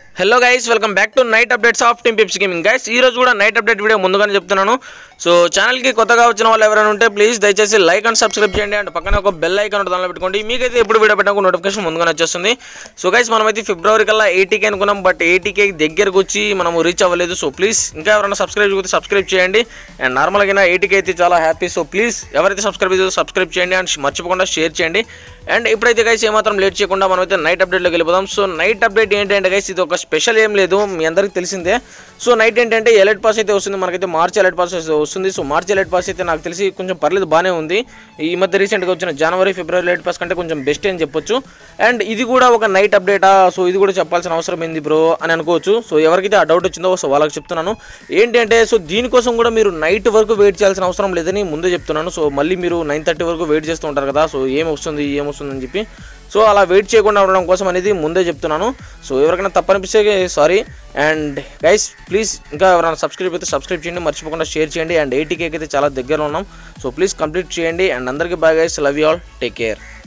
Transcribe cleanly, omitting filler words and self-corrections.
Hello guys, welcome back to night updates of team pips gaming. Guys ఈ రోజు కూడా night update video ముందుగానే చెప్తున్నాను. సో ఛానల్కి కొత్తగా వచ్చిన వాళ్ళు ఎవరైనా ఉంటే ప్లీజ్ దయచేసి లైక్ అండ్ సబ్స్క్రైబ్ చేయండి. అండ్ పక్కన ఒక బెల్ ఐకాన్ దానిలో పెట్టుకోండి. మీకైతే ఎప్పుడు వీడియో పెట్టడానికి నోటిఫికేషన్ ముందుగానే వచ్చేస్తుంది. సో గైస్ మనమైతే ఫిబ్రవరి కల్లా 80K అనుకున్నాం, బట్ 80K దగ్గరకు వచ్చి మనం రీచ్ అవ్వలేదు. సో ప్లీజ్ ఇంకా ఎవరైనా సబ్స్క్రైబ్ చేయండి. అండ్ నార్మల్గా 80K అయితే చాలా హ్యాపీ. సో ప్లీజ్ ఎవరైతే సబ్స్క్రైబ్ చేయండి అండ్ మర్చిపోకుండా షేర్ చేయండి. అండ్ ఇప్పుడైతే గైస్ ఏమాత్రం లేట్ చేయకుండా మనమైతే నైట్ అప్డేట్లోకి వెళ్ళిపోదాం. సో నైట్ అప్డేట్ ఏంటంటే గైస్ ఇది ఒక స్పెషల్ ఏం లేదు, మీ అందరికీ తెలిసిందే. సో నైట్ ఏంటంటే ఎలైట్ పాస్ అయితే వస్తుంది, మనకైతే మార్చ్ ఎలైట్ పాస్ వస్తుంది. సో మార్చ్ ఎలైట్ పాస్ అయితే నాకు తెలిసి కొంచెం పర్లేదు, బాగానే ఉంది. ఈ మధ్య రీసెంట్గా వచ్చిన జనవరి ఫిబ్రవరి ఎలైట్ పాస్ కంటే కొంచెం బెస్ట్ అని చెప్పొచ్చు. అండ్ ఇది కూడా ఒక నైట్ అప్డేటా, సో ఇది కూడా చెప్పాల్సిన అవసరం ఏంది బ్రో అని అనుకోవచ్చు. సో ఎవరికైతే ఆ డౌట్ వచ్చిందో సో వాళ్ళకి చెప్తున్నాను ఏంటంటే, సో దీనికోసం కూడా మీరు నైట్ వరకు వెయిట్ చేయాల్సిన అవసరం లేదని ముందే చెప్తున్నాను. సో మళ్ళీ మీరు 9:30 వరకు వెయిట్ చేస్తూ ఉంటారు కదా, సో ఏమొస్తుంది అని చెప్పి. సో అలా వెయిట్ చేయకుండా ఉండడం కోసం అనేది ముందే చెప్తున్నాను. సో ఎవరికైనా తప్పనిపిస్తే సారీ. అండ్ గైస్ ప్లీజ్ ఇంకా ఎవరైనా సబ్స్క్రైబ్ చేయండి, మర్చిపోకుండా షేర్ చేయండి. అండ్ 80K అయితే చాలా దగ్గరలో ఉన్నాం. సో ప్లీజ్ కంప్లీట్ చేయండి. అండ్ అందరికీ bye guys, love you all, take care.